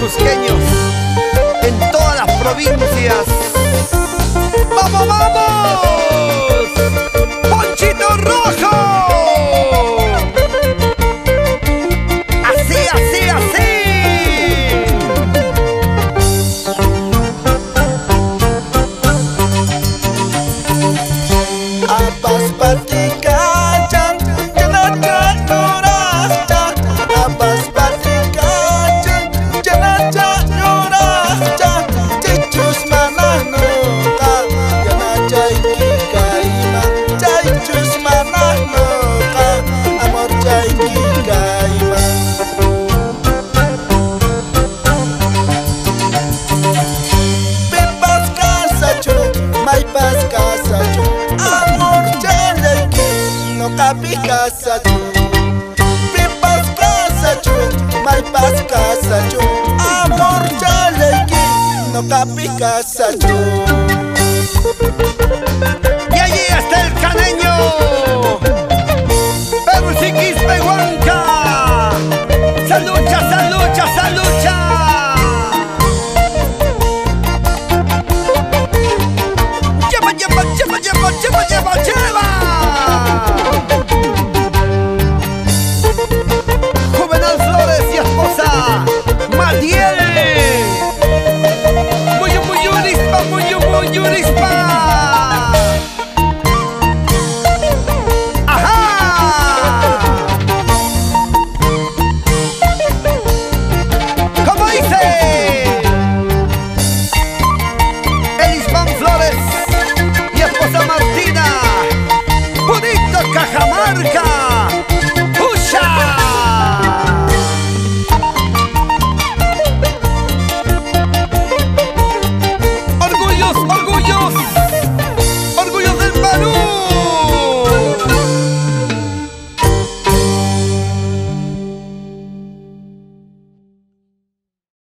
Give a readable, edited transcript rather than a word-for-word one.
cusqueños en todas las provincias. ¡Vamos, vamos! ¡Ponchito Rojo! Así, así, así. Apas patikacang, jenajah nurajah. Apas patikacang, jenajah nurajah. Cicus manah nuka, jenajah iki kaimang. Cicus manah nuka, amor jaiki kaimang. Bebas kasajo, mai pas kasajo. Amor jaiki no kapi kasajo. Bebas kasajo, mai pas kasajo. Amor jaiki no kapi kasajo. Y allí está el caneño.